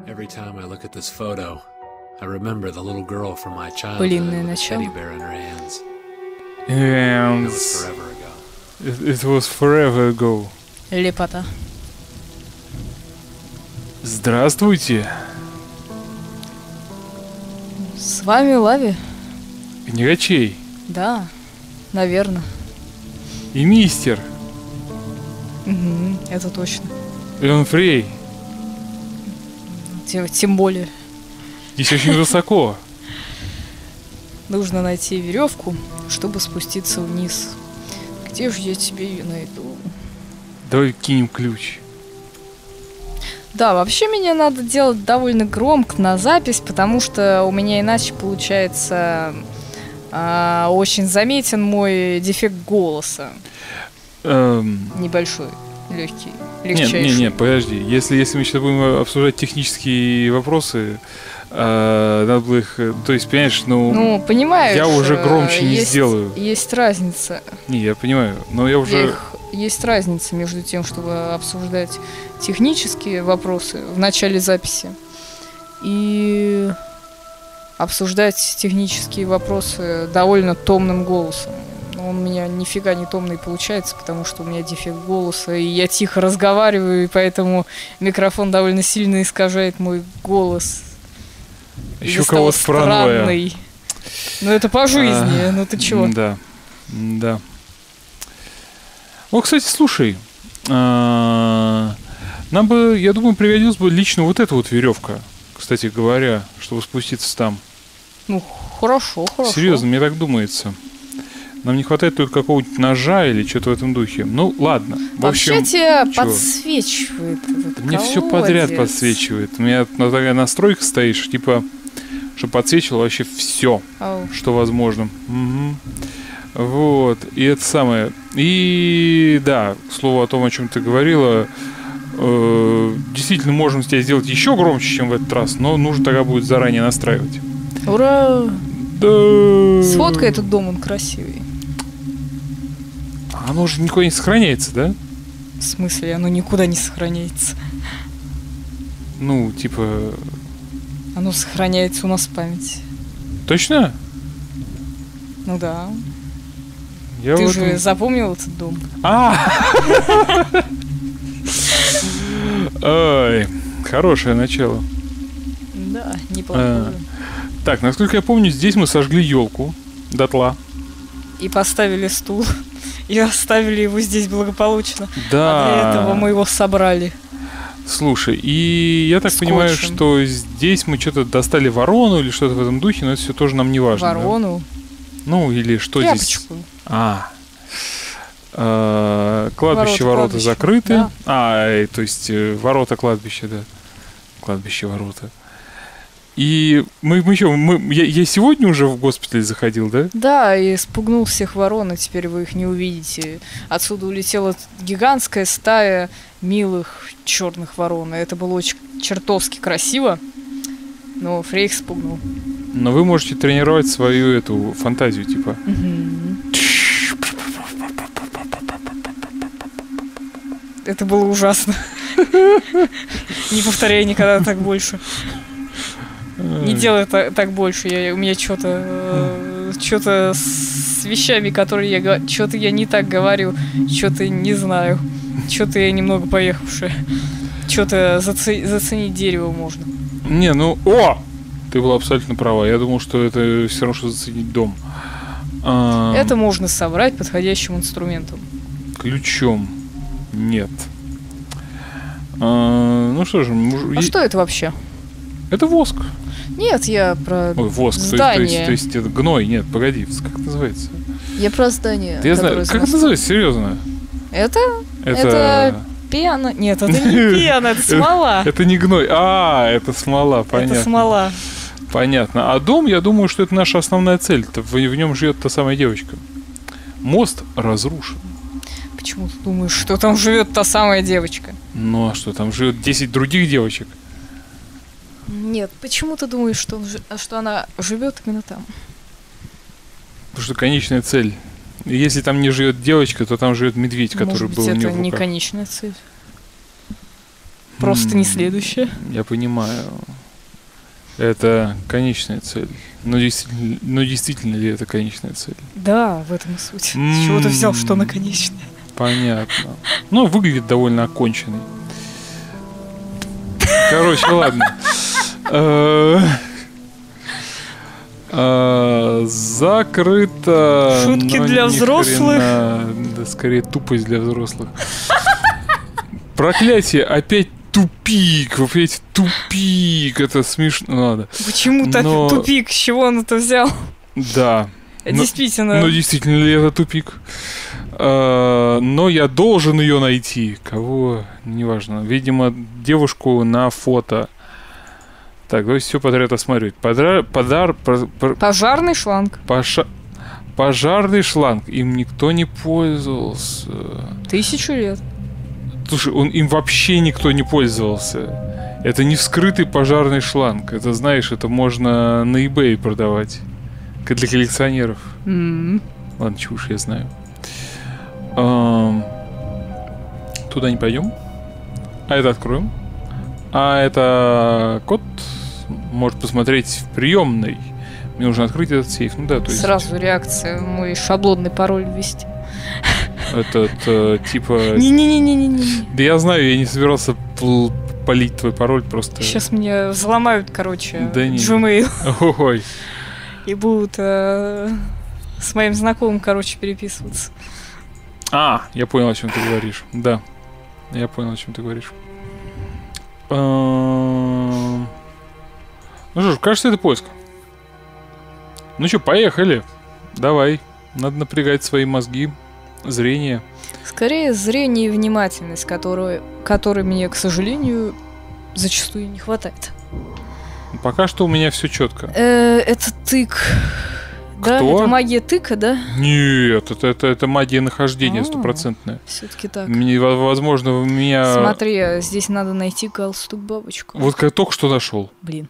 Every time I look at this photo, I remember the little girl from my Пылинное childhood with a начало. teddy bear in her hands. And It was forever ago. it was forever ago. Лепота. Здравствуйте, С вами Лави? Книгачей Да, наверное. и мистер Это точно. Ленфрей. Тем более. Здесь очень высоко. Нужно найти веревку, чтобы спуститься вниз. Где же я тебе ее найду? Давай кинем ключ. Да, вообще меня надо делать довольно громко на запись, потому что у меня иначе получается очень заметен мой дефект голоса. Небольшой, легкий, легчайший. Не, подожди. Если мы сейчас будем обсуждать технические вопросы, надо было их... То есть, понимаешь, Ну, понимаешь, я уже громче не сделаю. Есть разница. Не, я понимаю, но я уже... Есть разница между тем, чтобы обсуждать технические вопросы в начале записи и обсуждать технические вопросы довольно томным голосом. Но он у меня нифига не томный получается, потому что у меня дефект голоса, и я тихо разговариваю, и поэтому микрофон довольно сильно искажает мой голос. Еще кого-то паранойя. Странный. Ну это по жизни, ну ты чего? Да. О, кстати, слушай, нам бы, я думаю, пригодилась бы лично вот эта вот веревка, кстати говоря, чтобы спуститься там. Ну, хорошо. Серьезно, мне так думается. Нам не хватает только какого-нибудь ножа или что-то в этом духе. Ну, ладно. В общем, вообще тебя чего? подсвечивает этот Мне все колодец. подряд подсвечивает. У меня такая настройка стоит, что, типа, чтобы подсвечивало вообще все, Ау. что возможно. Угу. Вот, и это самое. И да, к слову о том, о чем ты говорила, действительно можем тебя сделать еще громче, чем в этот раз, но нужно тогда будет заранее настраивать. Ура! Да. Сфоткай этот дом, он красивый. Оно же никуда не сохраняется, да? В смысле, оно никуда не сохраняется. Ну, типа... Оно сохраняется у нас в памяти. Точно? Ну да. Я Ты в же этом- запомнил этот дом? Ай, хорошее начало. Да, неплохое. Так, насколько я помню, здесь мы сожгли елку дотла. И поставили стул. И оставили его здесь благополучно. Да. А для этого мы его собрали. Слушай, и я так понимаю, Скотчем. что здесь мы что-то достали ворону или что-то в этом духе, но это все тоже нам не важно. да? Ворону. Ну, или что здесь? Тряпочку. Кладбище, ворота кладбище, закрыты. да. То есть ворота кладбища, да. Кладбище, ворота. И я сегодня уже в госпиталь заходил, да? Да, и спугнул всех ворон, и теперь вы их не увидите. Отсюда улетела гигантская стая милых черных ворон. И это было очень чертовски красиво. Но Фрейх спугнул. Но вы можете тренировать свою эту фантазию, типа. Это было ужасно. Не повторяй никогда так больше. Не делай так больше. У меня что-то с вещами, которые я говорю, что-то я не так говорю, что-то не знаю, что-то я немного поехавшая. Что-то заценить дерево можно. Не, ну... Ты была абсолютно права. Я думал, что это все равно, что заценить дом. Это можно собрать подходящим инструментом. Ключом. Нет. Ну что же... А что это вообще? Это воск. Нет, я про Ой, воск. здание. То есть это гной. Нет, погоди. Как это называется? Я про здание. Да я знаю. Как это называется? Серьезно? Это пена. Нет, это не пена, это смола. Это не гной. Это смола, понятно. Это смола. Понятно. А дом, я думаю, что это наша основная цель. В нем живет та самая девочка. Мост разрушен. Почему ты думаешь, что там живет та самая девочка? Ну а что, там живет 10 других девочек? Нет, почему ты думаешь, что она живет именно там? Потому что конечная цель. Если там не живет девочка, то там живет медведь, который Может быть, был у нее это в не руках. конечная цель. Просто не следующая. Я понимаю. Это конечная цель. Но действительно ли это конечная цель? Да, в этом и суть. С чего ты взял, что она конечная? Понятно. Ну, выглядит довольно оконченной. Короче, ладно. Закрыто. Шутки для взрослых. Да, скорее тупость для взрослых. Проклятие, опять тупик. Опять тупик. Это смешно. Ладно. Почему так тупик? С чего он это взял? Да. Действительно. Но действительно ли это тупик? Но я должен ее найти. Кого? Неважно. Видимо, девушку на фото. Так, давайте все подряд осматривать. Пожарный шланг. Пожарный шланг. Им никто не пользовался. 1000 лет. Слушай, им вообще никто не пользовался. Это не вскрытый пожарный шланг. Это, знаешь, это можно на eBay продавать. Для коллекционеров. Ладно, чушь, я знаю. Туда не пойдем. А это откроем. А это код может посмотреть в приемной. Мне нужно открыть этот сейф. Ну да, то есть... Сразу реакция. Мой шаблонный пароль ввести. Этот, типа... Не-не-не-не-не. Да я знаю, я не собирался палить твой пароль, просто... Сейчас меня взломают, короче, да Gmail. Ой. И будут с моим знакомым, короче, переписываться. Я понял, о чем ты говоришь. Да. Я понял, о чем ты говоришь. Ну что ж, кажется, это поиск. Ну что, поехали. Давай. Надо напрягать свои мозги, зрение. Скорее, зрение и внимательность, которой мне, к сожалению, зачастую не хватает. Пока что у меня все четко. Это тык. Да? Кто? Это магия тыка, да? Нет, это магия нахождения стопроцентная. Все-таки так. Возможно, у меня... Смотри, здесь надо найти галстук-бабочку. Вот как только что нашел. Блин.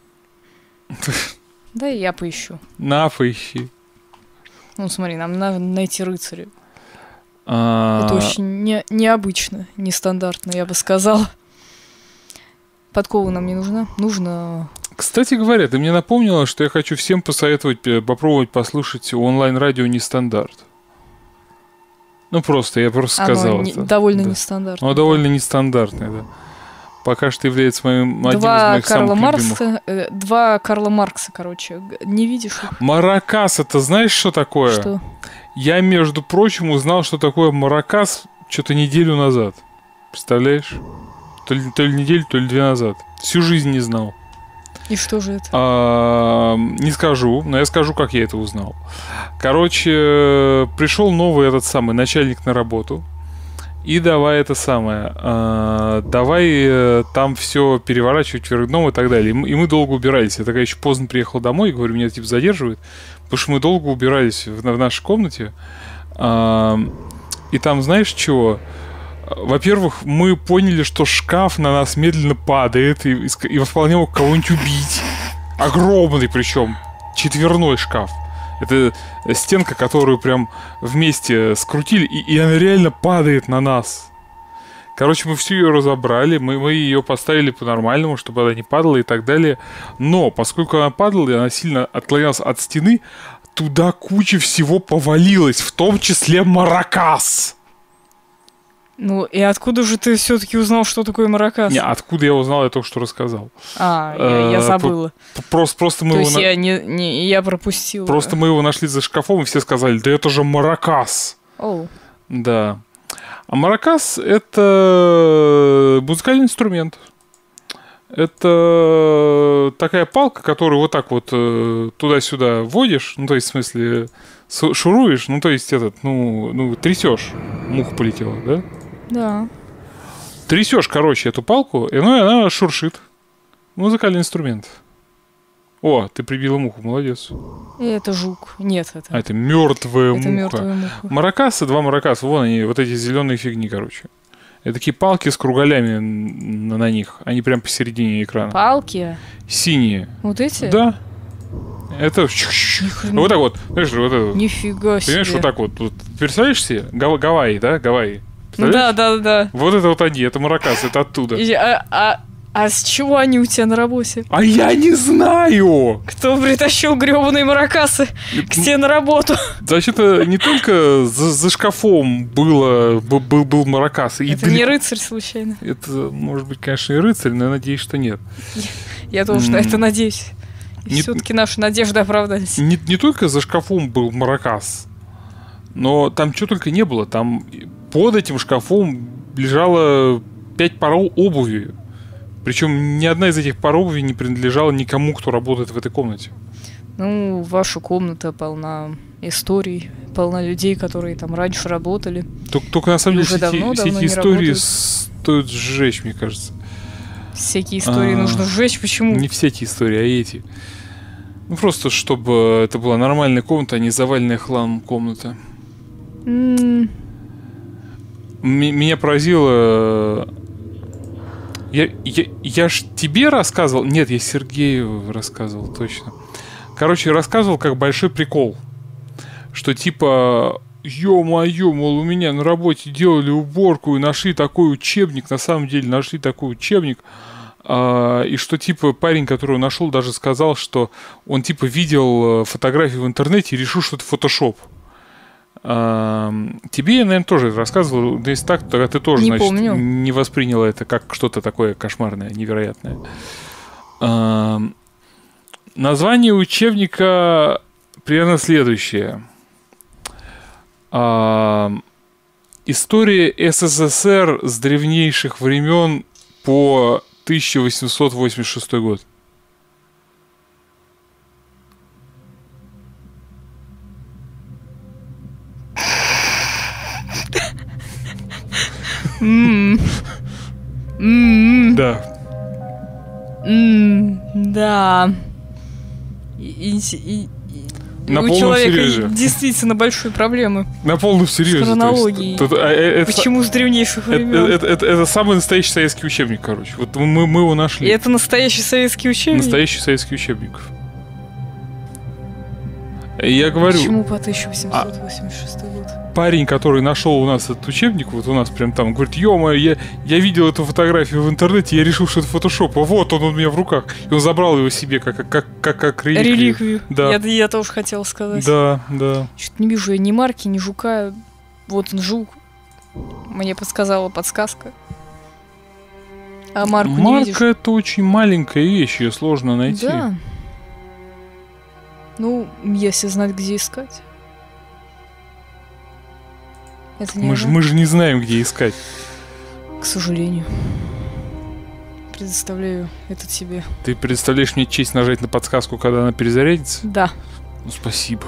Да, я поищу. Поищи. Ну, смотри, нам надо найти рыцаря. Это очень необычно, нестандартно, я бы сказала. Подкова нам не нужна? Нужно... Кстати говоря, ты мне напомнила, что я хочу всем посоветовать попробовать послушать онлайн-радио «Нестандарт». Ну, я просто сказал это. Довольно нестандартное. Оно довольно нестандартное, да. Пока что является одним из моих самых любимых. Два Карла Маркса, короче. Не видишь их? Маракас, это знаешь, что такое? Что? Я, между прочим, узнал, что такое маракас что-то неделю назад. Представляешь? То ли неделю, то ли 2 назад. Всю жизнь не знал. И что же это? Не скажу, но я скажу, как я это узнал. Короче, пришел новый этот самый начальник на работу. И давай там все переворачивать вверх дном и так далее. И мы долго убирались. Я такая еще поздно приехал домой и говорю, меня типа задерживают. Потому что мы долго убирались в нашей комнате. И там, знаешь, чего? Во-первых, мы поняли, что шкаф на нас медленно падает и вполне мог кого-нибудь убить. Огромный причем. 4-й шкаф. Это стенка, которую прям вместе скрутили, и она реально падает на нас. Короче, мы всю ее разобрали, мы ее поставили по-нормальному, чтобы она не падала и так далее. Но поскольку она падала, и она сильно отклонялась от стены, туда куча всего повалилась, в том числе маракас. Ну, и откуда же ты все-таки узнал, что такое маракас? Не, откуда я узнал, я только что рассказал. Я забыла. Просто мы То есть я пропустила. Просто мы его нашли за шкафом, и все сказали, да это же маракас. Да. А маракас — это музыкальный инструмент. Это такая палка, которую вот так вот туда-сюда вводишь, ну, то есть, в смысле, шуруешь, ну, то есть, трясешь. Муха полетела, да? Да. Трясешь, короче, эту палку, и она шуршит. Музыкальный инструмент. О, ты прибила муху, молодец. Это жук. Нет, это. Это мертвая муха. Это мертвая муха. Маракасы, 2 маракаса, вон они, вот эти зеленые фигни, короче. Это такие палки с кругалями на них. Они прям посередине экрана. Палки? Синие. Вот эти? Да. Это вот так вот. Знаешь, вот это. Нифига себе. Понимаешь, вот так вот. Представляешь себе? Гавайи, да? Гавайи. Да, да, да. Вот это вот они, это маракасы, это оттуда. А с чего они у тебя на работе? А я не знаю! Кто притащил грёбаные маракасы к тебе на работу? Вообще-то не только за шкафом был маракас. Это не рыцарь, случайно? Это, может быть, конечно, и рыцарь, но я надеюсь, что нет. Я тоже на это надеюсь. И все-таки наши надежды оправдались. Не только за шкафом был маракас, но там что только не было. Там под этим шкафом лежало 5 пар обуви. Причем ни одна из этих пар обуви не принадлежала никому, кто работает в этой комнате. Ну, ваша комната полна историй, полна людей, которые там раньше работали. Только на самом деле все эти истории работают. стоит сжечь, мне кажется. Всякие истории нужно сжечь, почему? Не все эти истории, а эти. Ну, просто чтобы это была нормальная комната, а не заваленная хламом комната. Меня поразило... Я ж тебе рассказывал... Нет, я Сергею рассказывал, точно. Короче, рассказывал как большой прикол. Что типа... Ё-моё, мол, у меня на работе делали уборку и нашли такой учебник. На самом деле нашли такой учебник. И что типа парень, которого нашел, даже сказал, что он типа видел фотографии в интернете и решил, что это фотошоп. Тебе я, наверное, тоже рассказывал. Да если так, тогда ты тоже, значит, не восприняла это как что-то такое кошмарное, невероятное. Название учебника примерно следующее. История СССР с древнейших времен по 1886 год. Да. Да. На у полном человека серьезе. Действительно большие проблемы. На полном серьезе. С хронологией. Почему с древнейших времен? Это самый настоящий советский учебник, короче. Вот мы его нашли. И это настоящий советский учебник? Настоящий советский учебник. Я говорю... Почему по 1886 год? Парень, который нашел у нас этот учебник, вот у нас прям там, говорит, ё-моё, я видел эту фотографию в интернете, я решил, что это фотошоп, а вот он у меня в руках. И он забрал его себе как реликвию. Да. Я тоже хотел сказать. Да. Что-то не вижу я ни марки, ни жука. Вот он, жук. Мне подсказала подсказка. А марку не видишь? Марка — это очень маленькая вещь, ее сложно найти. Да. Ну, если знать, где искать. Это не мы же не знаем, где искать. К сожалению. Предоставляю это тебе. Ты предоставляешь мне честь нажать на подсказку, когда она перезарядится? Да. Ну, спасибо.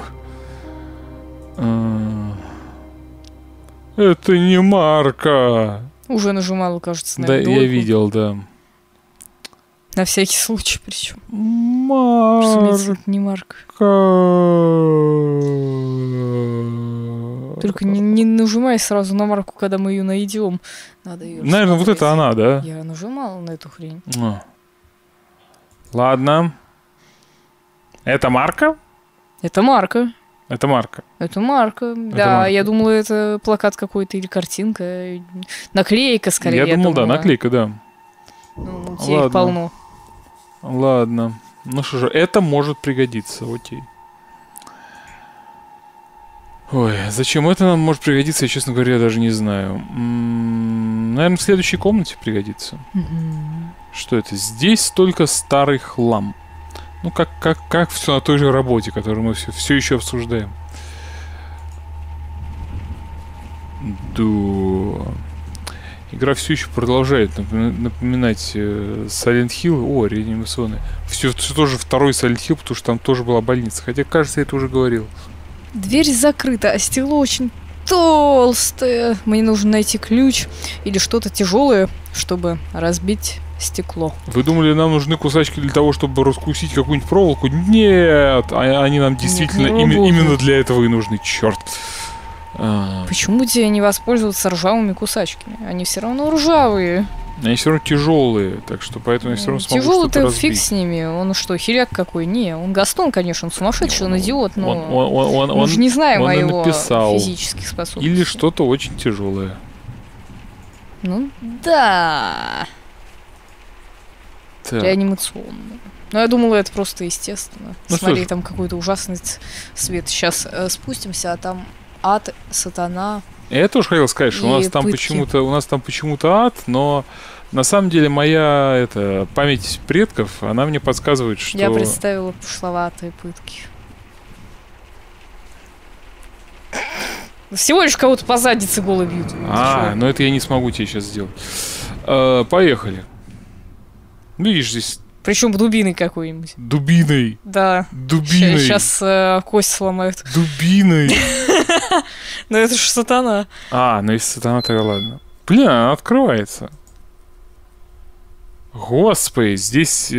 Это не марка. Уже нажимала, кажется, на да, эту я видел, да. На всякий случай, причем. Марка. Не марка. Только не нажимай сразу на марку, когда мы ее найдем. Надо ее. Наверное, вот это она, да? Я нажимала на эту хрень. Ладно. Это марка? Это марка. Это марка. Это марка. Да, марка. Я думала, это плакат какой-то или картинка. Наклейка, скорее. Я думал, да, наклейка, да. Ну, у тебя их полно. Ладно. Ну что же, это может пригодиться, окей. Ой, зачем это нам может пригодиться, я, честно говоря, даже не знаю. Наверное, в следующей комнате пригодится. Что это? Здесь только старый хлам. Ну, как все на той же работе, которую мы все еще обсуждаем. Да. Игра все еще продолжает напоминать Silent Hill. О, реанимационный. Все тоже второй Silent Hill, потому что там тоже была больница. Хотя, кажется, я это уже говорил. Дверь закрыта, а стекло очень толстое. Мне нужно найти ключ или что-то тяжелое, чтобы разбить стекло. Вы думали, нам нужны кусачки для того, чтобы раскусить какую-нибудь проволоку? Нет! Они нам действительно именно для этого и нужны. Черт. Почему тебе не воспользоваться ржавыми кусачками? Они все равно ржавые. Они все равно тяжелые, так что поэтому я все равно смогу что-то разбить. Тяжелый-то фиг с ними. Он что, хиляк какой? Не, он Гастон, конечно, он сумасшедший, он идиот, но мы же не знаем о его физических способностях. Или что-то очень тяжелое. Ну, да. Так. Реанимационно. Но я думала, это просто естественно. Ну, Смотри, что ж. там какой-то ужасный свет. Сейчас спустимся, а там ад, сатана. Я тоже хотел сказать, что И у нас там почему-то ад, но на самом деле моя память предков, она мне подсказывает, что... Я представила пошловатые пытки. Всего лишь кого-то по заднице голой бьют. но это я не смогу тебе сейчас сделать. Поехали. Видишь, здесь Причем дубиной какой-нибудь. дубиной. Да. Дубиной. Сейчас кость сломают. Дубиной. Но это ж сатана. Ну если сатана, тогда ладно. Блин, она открывается. Господи, здесь...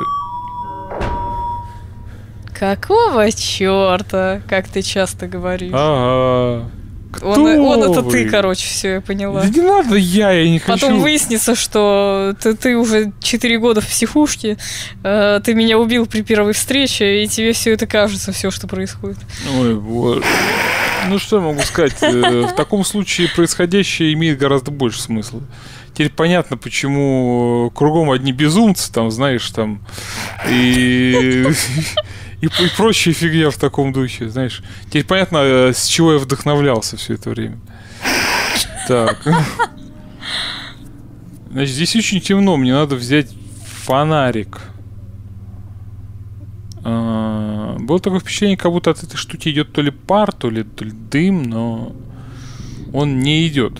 Какого черта, как ты часто говоришь? Ага. Он это вы? ты, короче, все, я поняла. Да не надо я не хочу. Потом выяснится, что ты уже 4 года в психушке, ты меня убил при первой встрече, и тебе все это кажется, все, что происходит. Ой, боже. Ну что я могу сказать? В таком случае происходящее имеет гораздо больше смысла. Теперь понятно, почему кругом одни безумцы, там, знаешь, там, и прочая фигня в таком духе, знаешь. Теперь понятно, с чего я вдохновлялся все это время. Так. Значит, здесь очень темно, мне надо взять фонарик. Было такое впечатление, как будто от этой штуки идет то ли пар, то ли дым, но он не идет.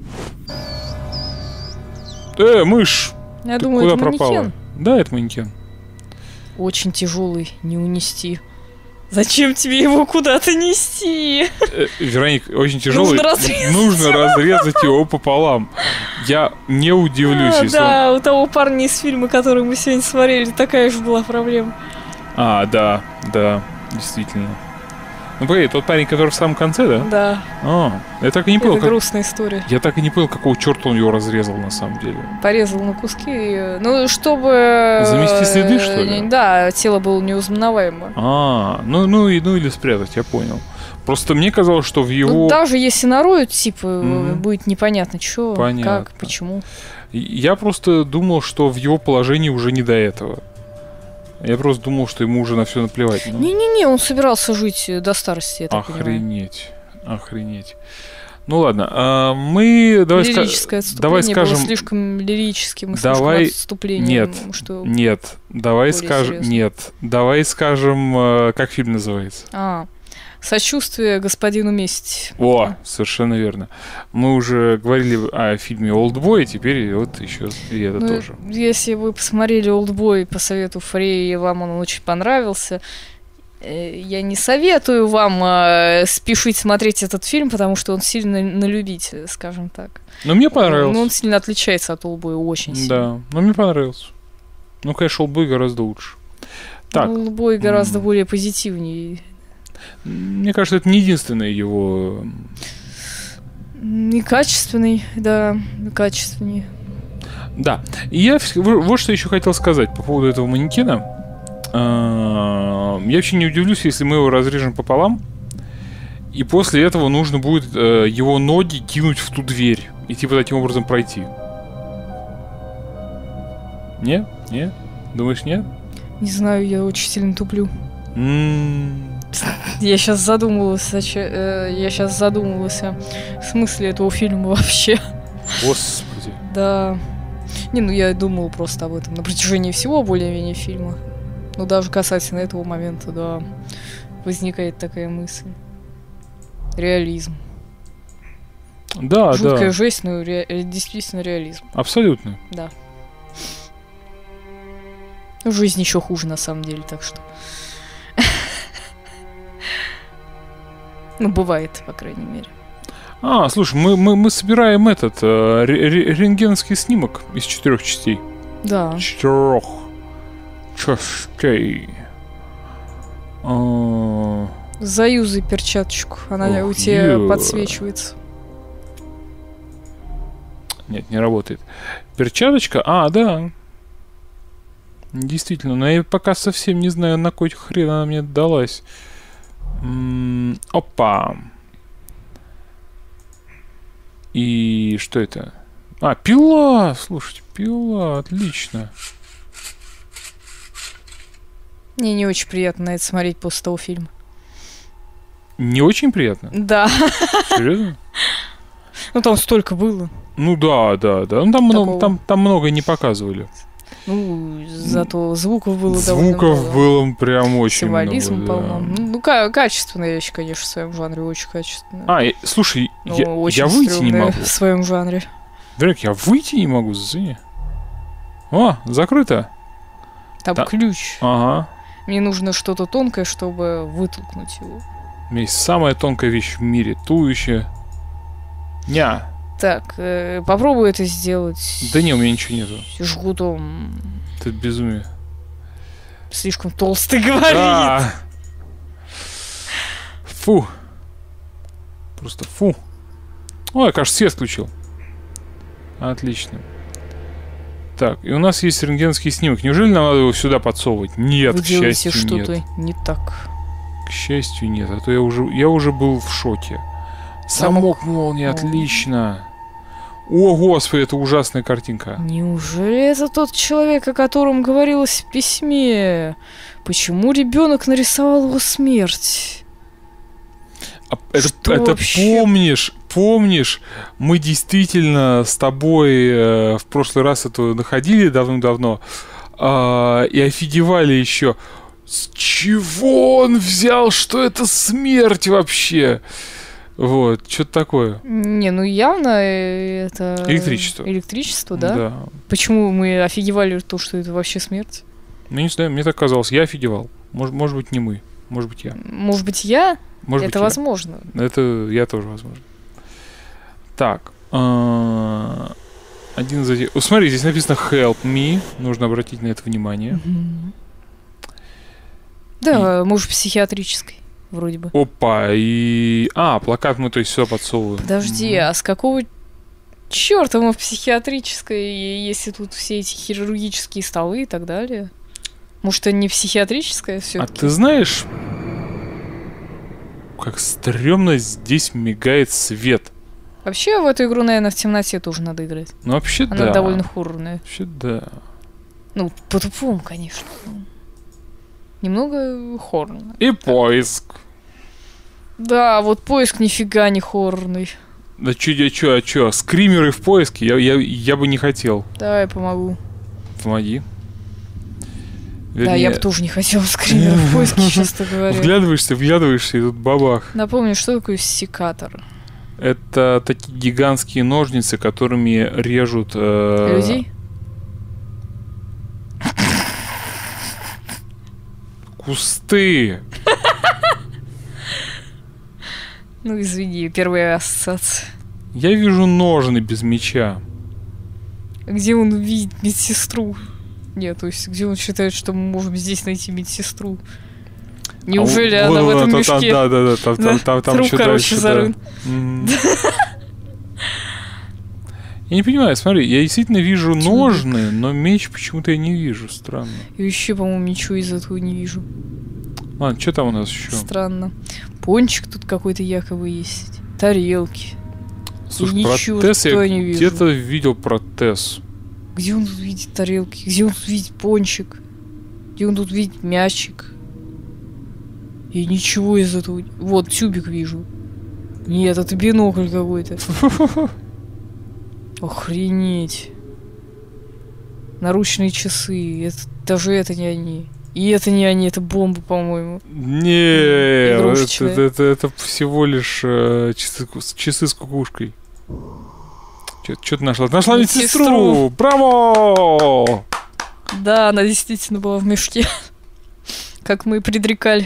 Мышь! Я Ты думаю, куда это пропала? манекен. Да, это манекен. Очень тяжелый, не унести. Зачем тебе его куда-то нести? Вероник, очень тяжелый. Нужно разрезать его пополам. Я не удивлюсь, если Да, у того парня из фильма, который мы сегодня смотрели, такая же была проблема. Да, действительно. Ну, погоди, тот парень, который в самом конце, да? Да. Я так и не понял, Это грустная история. Я так и не понял, какого черта он его разрезал на самом деле. Порезал на куски, ну, чтобы... Замести следы, что ли? Да, тело было неузнаваемо. Ну или спрятать, я понял. Просто мне казалось, что в его... Ну, даже если нароют, типа, будет непонятно, что, как, почему. Я просто думал, что в его положении уже не до этого. Я просто думал, что ему уже на все наплевать. Не-не-не, он собирался жить до старости, я так понимаю. Охренеть. Ну ладно, мы... Лирическое отступление давай скажем... было слишком лирическим и слишком отступлением. Давай скажем, как фильм называется. «Сочувствие господину Месть». Совершенно верно. Мы уже говорили о фильме «Олдбой», теперь вот еще и это тоже. Если вы посмотрели «Олдбой» по совету Фрей, и вам он очень понравился, я не советую вам спешить смотреть этот фильм, потому что он сильно на любителя, скажем так. Но мне понравился. Он сильно отличается от «Олдбоя» очень сильно. Да, но мне понравился. Ну, конечно, «Олдбой» гораздо лучше. Так. «Олдбой» гораздо более позитивнее. Мне кажется, это не единственное его... И качественный, да, качественнее. Да. И я вот что еще хотел сказать по поводу этого манекена. Я вообще не удивлюсь, если мы его разрежем пополам, и после этого нужно будет его ноги кинуть в ту дверь и типа таким образом пройти. Нет? Нет? Думаешь, нет? Не знаю, я очень сильно туплю. Я сейчас задумывалась о смысле этого фильма вообще. Господи. Да. Я думала просто об этом на протяжении всего более-менее фильма. Но даже касательно этого момента, да, возникает такая мысль. Реализм. Да, жуткая жесть, но действительно реализм. Абсолютно. Да. Жизнь еще хуже, на самом деле, так что... бывает, по крайней мере. Слушай, мы собираем этот рентгеновский снимок из 4 частей. Да. 4 частей. Заюзай перчаточку, она у тебя подсвечивается. Нет, не работает. Перчаточка? Да. Действительно, но я пока совсем не знаю, на какой хрен она мне далась. Опа. И что это? А, пила! Слушайте, пила, отлично. Мне не очень приятно на это смотреть после того фильма. Не очень приятно? Да. Серьезно? Ну там столько было. Ну да. Ну там много не показывали. Ну, зато звуков было довольно Звуков много. было прям очень Символизм много. полно. Ну, качественная вещь, конечно, в своем жанре, очень качественная. Слушай, Но я очень выйти не стрёмная могу. в своем жанре. Дрек, я выйти не могу, зацени. О, закрыто. Там Да. ключ. Ага. Мне нужно что-то тонкое, чтобы вытолкнуть его. У меня есть самая тонкая вещь в мире. Туловище. Ня. Так, попробуй это сделать. Да не, у меня ничего нету. Жгутом. Это безумие. Слишком толстый говорит. Да. Фу. Просто фу. Ой, я, кажется, свет включил. Отлично. Так, и у нас есть рентгеновский снимок. Неужели нам надо его сюда подсовывать? Нет, Вы к делаете счастью, что-то нет. не так. К счастью, нет. А то я уже был в шоке. Замок молнии, отлично. О, господи, это ужасная картинка. Неужели это тот человек, о котором говорилось в письме? Почему ребенок нарисовал его смерть? Что Это вообще? помнишь, мы действительно с тобой в прошлый раз это находили давным-давно и офигевали еще. С чего он взял, что это смерть вообще? Вот, что-то такое. Не, ну явно это... Электричество. Электричество, да? Да. Почему мы офигевали то, что это вообще смерть? Ну, не знаю, мне так казалось. Я офигевал. Может быть, не мы. Может быть, я. Может быть, я? Может Это быть, возможно. я. Это я тоже возможно. Так. Один из этих... Смотри, здесь написано «Help me». Нужно обратить на это внимание. Да, может, психиатрической, вроде бы. Опа, и... плакат мы, то есть, сюда подсовываем. Подожди, а с какого черта мы в психиатрической, если тут все эти хирургические столы и так далее? Может, это не психиатрическая все? А ты знаешь, как стрёмно здесь мигает свет? Вообще, в эту игру, наверное, в темноте тоже надо играть. Ну, вообще, Она да. довольно хоррорная. Вообще, да. Ну, по-тупому, конечно. Немного хоррорно. И поиск. Да, вот поиск нифига не хоррорный. Да чё? Скримеры в поиске? Я бы не хотел. Давай, помогу. Помоги. Да, я бы тоже не хотела скример в поиске, честно говоря. Вглядываешься, и тут бабах. Напомню, что такое секатор? Это такие гигантские ножницы, которыми режут... Людей? Кусты. Ну, извини, первая ассоциация. Я вижу ножны без меча. Где он видит медсестру? Нет, то есть, где он считает, что мы можем здесь найти медсестру? Неужели она в этом мешке? Да, там Труп, еще короче, дальше. зарыт. Я не понимаю, смотри, я действительно вижу ножны, но меч почему-то я не вижу, странно. И еще, по-моему, ничего из этого не вижу. Ладно, что там у нас еще? Странно. Пончик тут какой-то якобы есть. Тарелки. Слушай, ничего про Тесс я туда не вижу. где-то видел про Тесс. Где он тут видит тарелки? Где он тут видит пончик? Где он тут видит мячик? И ничего из этого... Вот, тюбик вижу. Нет, это бинокль какой-то. Охренеть. Наручные часы. Даже это не они. И это не они, это бомба, по-моему. Не, Игрушечная. это всего лишь часы с кукушкой. Что ты нашла? Нашла медсестру! Браво! Да, она действительно была в мешке. Как мы и предрекали.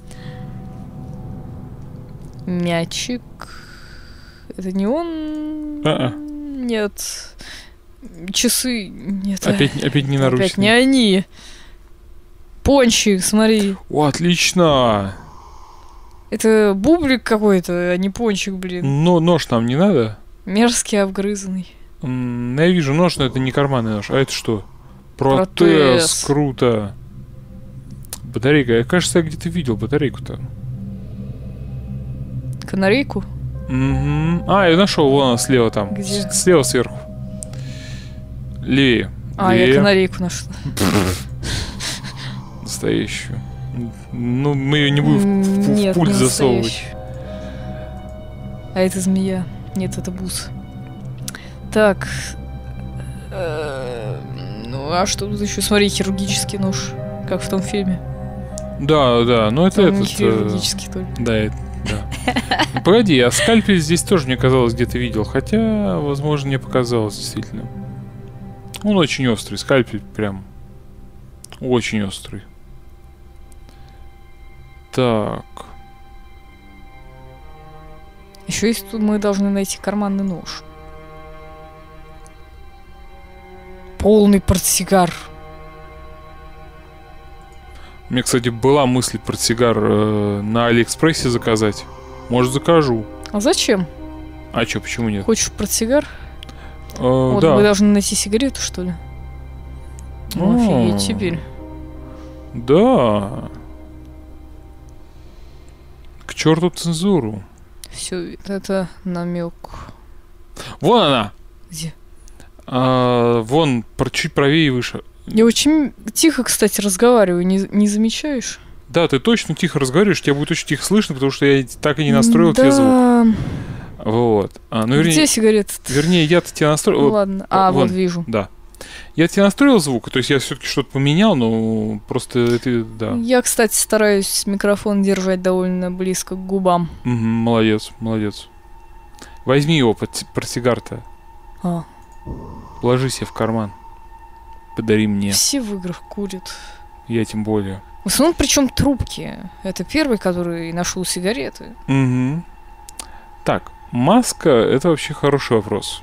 Мячик. Это не он? Нет. Часы. Нет. Опять не наручные. Опять не они. Пончик, смотри. О, отлично! Это бублик какой-то, а не пончик, блин. Но нож нам не надо? Мерзкий, обгрызанный. Я вижу нож, но это не карманный нож. А это что? Протез. Протез. Круто. Батарейка. Я, кажется, я где-то видел батарейку-то. Канарейку? Угу. Я нашел, вон она слева там. Где? Слева сверху. Левее. А, Левее. я канарейку нашла. Настоящую. Ну, мы ее не будем в Нет, пульт не засовывать. настоящую. А это змея. Нет, это бус. Так. Ну, а что тут еще? Смотри, хирургический нож. Как в том фильме. Да, да, ну это Там не этот... хирургический только. Да, да. Ну, погоди, а скальпель здесь тоже, мне казалось, где-то видел. Хотя, возможно, мне показалось, действительно. Он очень острый, скальпель прям очень острый. Так. Еще есть тут мы должны найти карманный нож. Полный портсигар. У меня, кстати, была мысль портсигар на Алиэкспрессе заказать. Может, закажу. А зачем? А чё, почему нет? Хочешь портсигар? Вот Да. мы должны найти сигарету, что ли? Ну, офигеть теперь. Да. К черту цензуру. Все, это намек. Вон она. Где? Вон, чуть правее и выше. Я очень тихо, кстати, разговариваю, не замечаешь? Да, ты точно тихо разговариваешь, тебя будет очень тихо слышно, потому что я так и не настроил тебе звук. Да. Вот. Ну, Где сигарета? вернее, я-то тебя настроил. Ну, ладно. А, вон. вот вижу. Да. Я тебе настроил звук, то есть я все-таки что-то поменял, но просто это, да. Я, кстати, стараюсь микрофон держать довольно близко к губам. Молодец, молодец. Возьми его, портсигар-то. А. Положи себе в карман. Подари мне. Все в играх курят. Я тем более. В основном, причем трубки. Это первый, который нашел сигареты. Угу. Так, маска — это вообще хороший вопрос.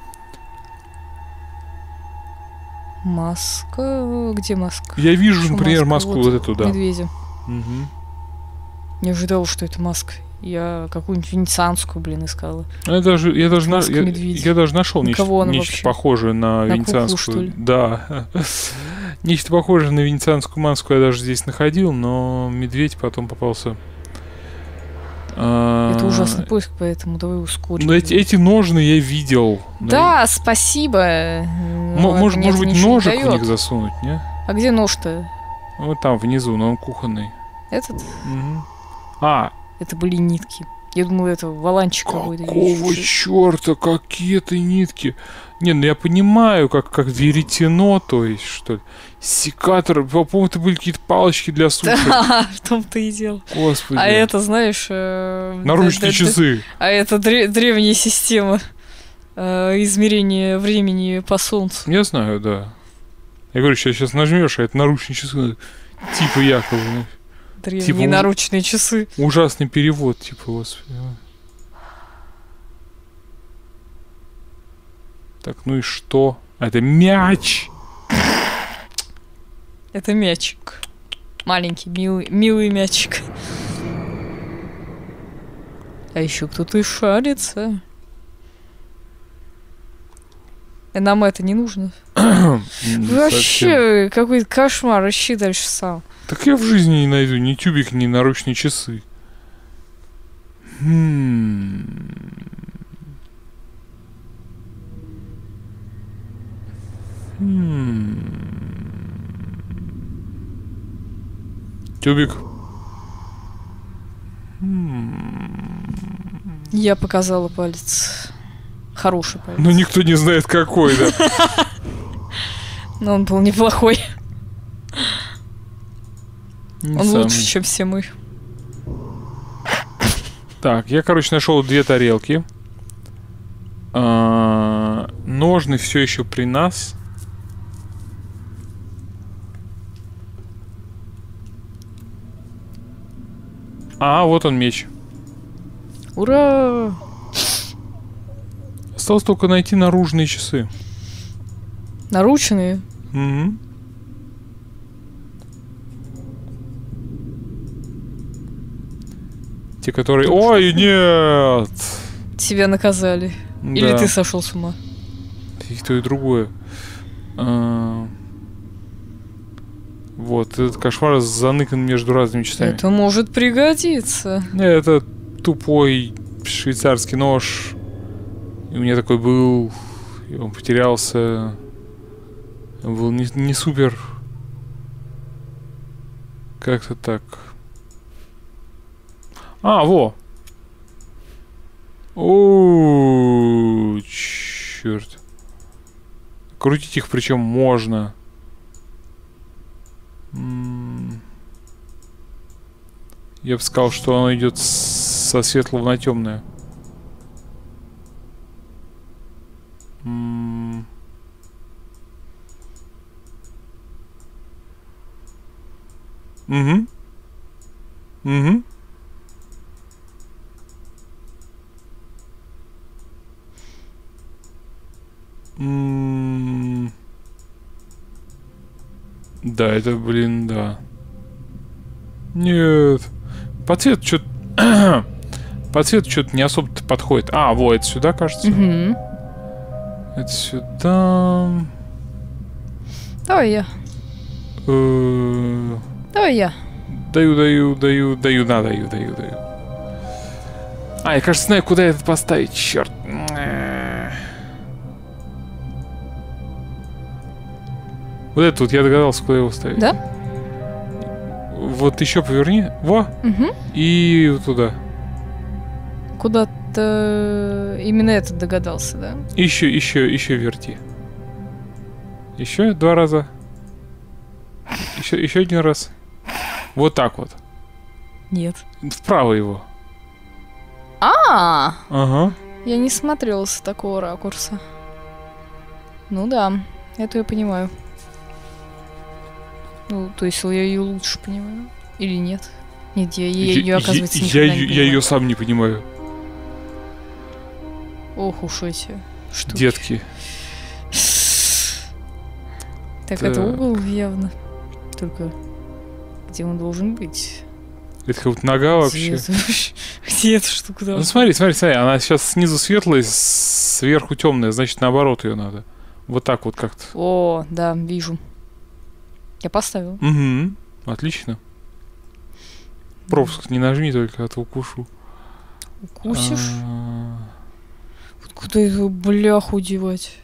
Маска... Где маска? Я вижу, Что например, маска? маску вот эту, да. Медведя. Угу. Не ожидал, что это маска. Я какую-нибудь венецианскую, искала. Я даже Маска медведя. я даже нашел На нечто, кого она нечто вообще? похожее на На куклу, венецианскую. что ли? Да. Нечто похожее на венецианскую маску я даже здесь находил, но медведь потом попался. Это ужасный поиск, поэтому давай ускорим. Но эти ножны я видел. Да, спасибо. Но Может это быть, ничего не ножик в дает. них засунуть, не? А где нож-то? Вот там внизу, но он кухонный. Этот? Мгм. А, Это были нитки. Я думала, это валанчик какой-то. какого черта, какие это нитки? Не, ну я понимаю, как веретено, то есть, что ли. Секатор, по-моему, это были какие-то палочки для суши. Да, в том-то и дело. Господи. А это, знаешь... Наручные часы. А это древняя система измерения времени по солнцу. Я знаю, да. Я говорю, сейчас нажмешь, а это наручные часы. Типа якобы, знаешь. Древние Типа наручные часы. Ужасный перевод, типа, господи. Так, ну и что? Это мяч! Это мячик. Маленький, милый мячик. А еще кто-то и шарится. Нам это не нужно. Вообще, какой-то кошмар. Ищи дальше сам. Так я в жизни не найду ни тюбик, ни наручные часы. Тюбик. Я показала палец. Хороший палец. Но никто не знает какой, да. Но он был неплохой. Не Он самый. лучше, чем все мы. Так, я, короче, нашел 2 тарелки. Ножны все еще при нас. А, вот он меч. Ура! Осталось только найти наружные часы. Наручные. Угу. Те, которые... Ой, нет! Тебя наказали. Или Да. ты сошел с ума? И то, и другое. Вот, этот кошмар заныкан между разными часами. Это может пригодиться. Это тупой швейцарский нож. И у меня такой был, и он потерялся. Был не супер. Как-то так. А, во! О, черт. Крутить их причем можно. Я бы сказал, что оно идет со светлого на темное. Угу. Угу. Да, это, блин, да. Нет. По цвету что-то... По цвету что-то не особо-то подходит. А, во, это сюда, кажется. Угу. Это сюда. Давай я. Давай я. Даю. А, я, кажется, знаю, куда это поставить. Черт. Вот это вот я догадался, куда его ставить. Да? Вот еще поверни. Во. Угу. И вот туда. Куда-то именно этот догадался, да? Еще верти. Еще 2 раза. Еще 1 раз. Вот так вот. Нет. Вправо его. Ага. Я не смотрела с такого ракурса. Ну да, это я понимаю. Ну, то есть я ее лучше понимаю. Или нет? Нет, я ее, оказывается, никогда не понимаю. Я ее сам не понимаю. Ох уж эти штуки. Детки. Так, это угол явно. Только где он должен быть? Это как нога вообще. Где эта штука? Ну смотри, она сейчас снизу светлая, сверху темная, значит наоборот ее надо. Вот так вот как-то. О, да, вижу. Я поставил. Угу, отлично. Пропуск не нажми только, а то укушу. Укусишь? Вот куда эту бляху девать?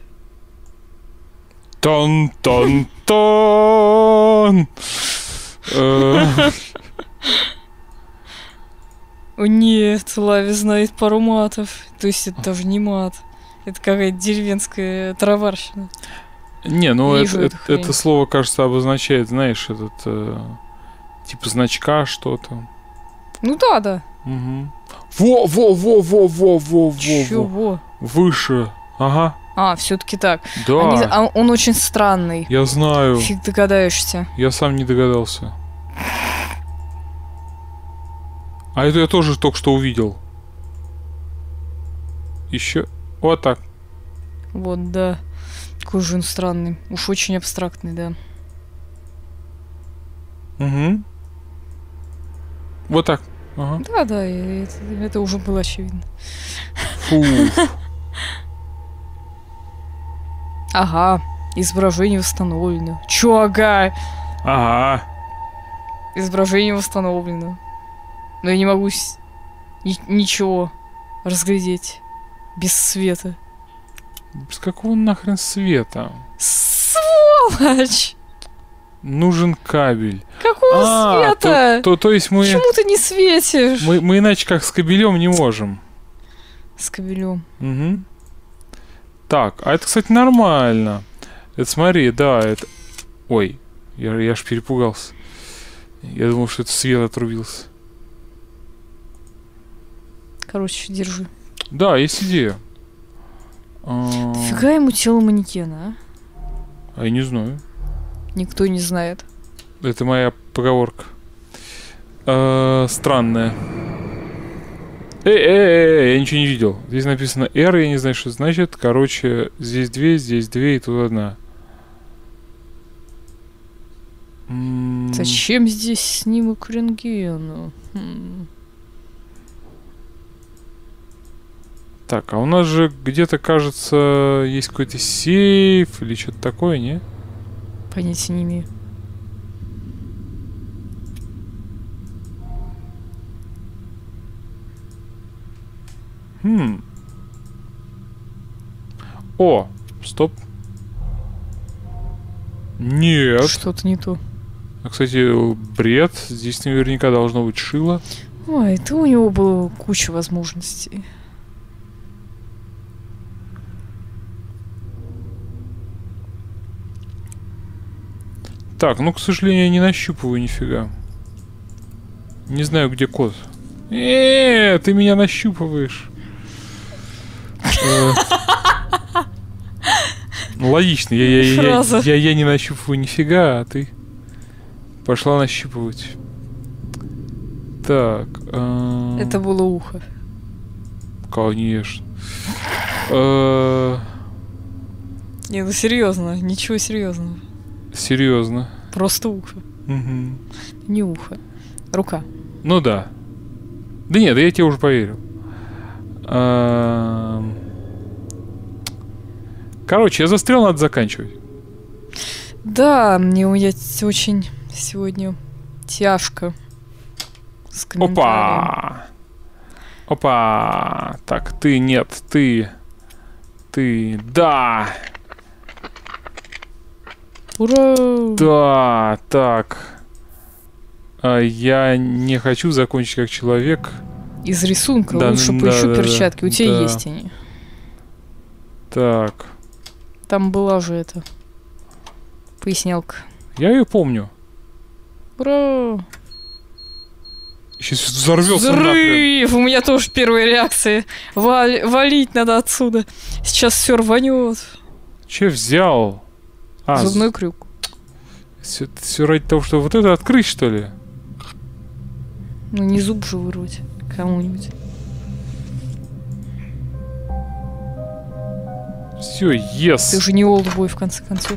Тон-тон-тон! О нет, Лави знает пару матов. То есть это даже не мат. Это какая-то деревенская траварщина. Не, ну это слово, кажется, обозначает, знаешь, этот типа значка что-то. Ну да. Угу. Во. Чего? Выше. Ага. А, все-таки так. Да. Он очень странный. Я знаю. Фиг догадаешься. Я сам не догадался. А это я тоже только что увидел. Еще. Вот так. Вот, да. Какой же он странный. Уж очень абстрактный, да. Угу. Вот так. Ага. Да, это уже было очевидно. Фу. Ага, изображение восстановлено. Чё, ага? Ага. Изображение восстановлено. Но я не могу ничего разглядеть без света. Без какого нахрен света? Сволочь! Нужен кабель. Какого света? То есть мы... Почему ты не светишь? Мы иначе как с кабелем не можем. С кабелем. Угу. Так, а это, кстати, нормально. Это смотри, да, это... Ой, я аж перепугался. Я думал, что это свет отрубился. Короче, держи. Да, есть идея. Фига ему тело манекена, А я не знаю. Никто не знает. Это моя поговорка. Странная. Я ничего не видел. Здесь написано R, я не знаю, что это значит. Короче, здесь 2 и тут 1. Зачем здесь снимок рентгена? Так, а у нас же где-то, кажется, есть какой-то сейф или что-то такое, не? Понятия не имею. О, стоп. Нет. Что-то не то. А, кстати, бред. Здесь наверняка должно быть шило. Ой, это у него было куча возможностей. Так, ну, к сожалению, я не нащупываю нифига. Не знаю, где кот. Ты меня нащупываешь. Логично. Я не нащупываю нифига, а ты пошла нащупывать. Так. Это было ухо. Конечно. Не, ну серьезно, ничего серьезного. Серьезно. Просто ухо. Угу. Не ухо. Рука. Ну да. Да нет, я тебе уже поверил. Короче, я застрял, надо заканчивать. Да, мне у меня очень сегодня тяжко. С комментарием. Опа! Так, ты, нет, ты. Да! Ура! Да, так. Я не хочу закончить как человек. Из рисунка Да, лучше да, поищу да, перчатки. да, У тебя да. есть они. Так. Там была же эта пояснялка. Я ее помню. Ура! Сейчас взорвется нахрен. Взрыв! У меня тоже первая реакция. Валить надо отсюда. Сейчас все рванет. Че взял? Зубной крюк. Все ради того, что вот это открыть, что ли? Ну не зуб же вырвать кому-нибудь. Все, yes. Ты же не олдбой, в конце концов.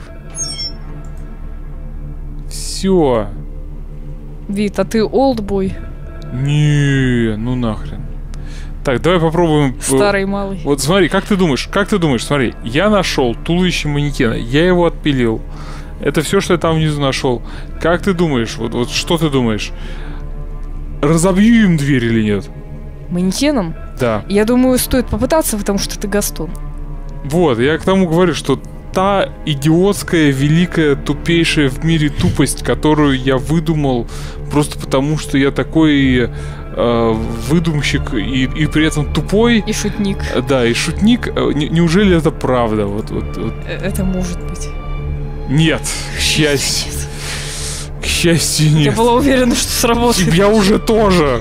Все. Вит, а ты олдбой? Не, ну нахрен. Так, давай попробуем. Старый малый. Вот смотри, как ты думаешь, смотри, я нашел туловище манекена, я его отпилил. Это все, что я там внизу нашел. Как ты думаешь, вот что ты думаешь? Разобью им дверь или нет? Манекеном? Да. Я думаю, стоит попытаться, потому что ты Гастон. Вот, я к тому говорю, что та идиотская, великая, тупейшая в мире тупость, которую я выдумал просто потому, что я такой выдумщик и при этом тупой. И шутник. Да, и шутник. Неужели это правда? Вот. Это может быть. Нет, к счастью. К счастью, нет. Я была уверена, что сработает. Я уже тоже.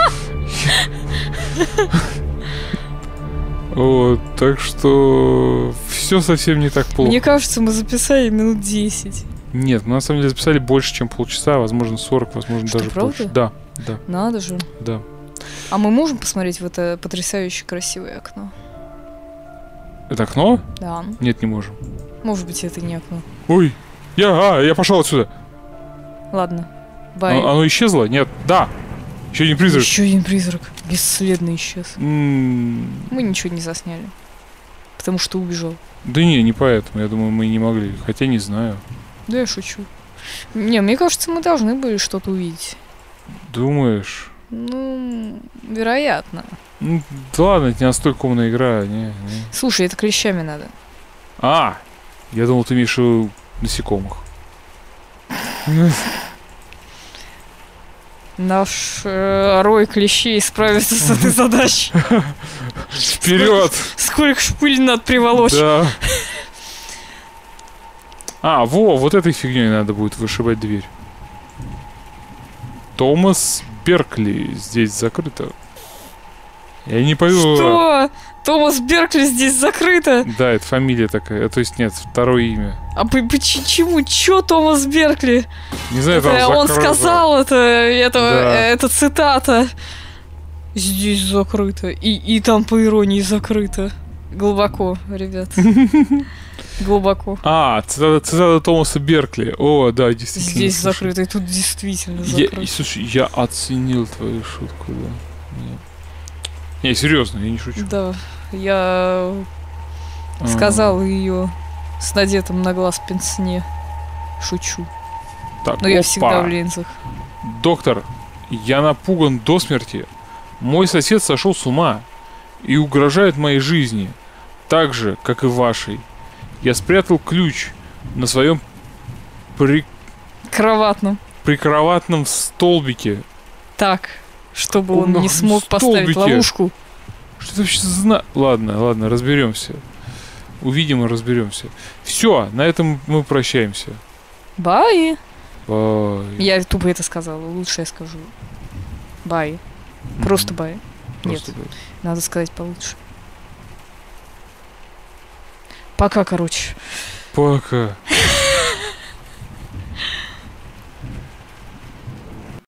Вот, так что все совсем не так плохо. Мне кажется, мы записали минут 10. Нет, мы на самом деле записали больше, чем полчаса, возможно 40, возможно Что, даже правда? больше. Да. Надо же. Да. А мы можем посмотреть в это потрясающе красивое окно? Это окно? Да. Нет, не можем. Может быть, это не окно. Ой, я пошел отсюда. Ладно. Бай. Оно исчезло? Нет. Да. Еще один призрак. Еще один призрак. Бесследно исчез. Мы ничего не засняли. Потому что убежал. Да не поэтому. Я думаю, мы не могли. Хотя не знаю. Да я шучу. Не, мне кажется, мы должны были что-то увидеть. Думаешь? Ну, вероятно. Ну, да ладно, это не настолько умная игра. Не. Слушай, это клещами надо. Я думал, ты имеешь в виду насекомых. Наш рой клещей справится с этой задачей. Вперед! Сколько ж пыли надо приволочь. Да. Вот этой фигней надо будет вышибать дверь. Томас Беркли здесь закрыто. Я не пойду. Что? Томас Беркли здесь закрыто? Да, это фамилия такая. То есть нет, второе имя. А почему? Чё Томас Беркли? Не знаю, Это там он закрыто. сказал это, Да. это цитата. Здесь закрыто. И там по иронии закрыто. Глубоко, ребят. Глубоко. Цитата Томаса Беркли. О, да, действительно. Здесь слушай. закрыто, и тут действительно закрыто. Слушай, я оценил твою шутку, да. Не, серьезно, я не шучу. Да, я сказал ее с надетым на глаз пенсне. Шучу. Так, Но я всегда в линзах. Доктор, я напуган до смерти. Мой сосед сошел с ума и угрожает моей жизни, так же, как и вашей. Я спрятал ключ на своем при Кроватном. прикроватном столбике. Так, чтобы он Комнатном не смог поставить столбике. ловушку. Что это вообще Ладно, разберемся. Увидим и разберемся. Все, на этом мы прощаемся. Бай. Бай. Я тупо это сказала, лучше я скажу. Бай. Просто бай. Просто Нет, бай. надо сказать получше. Пока, короче. Пока.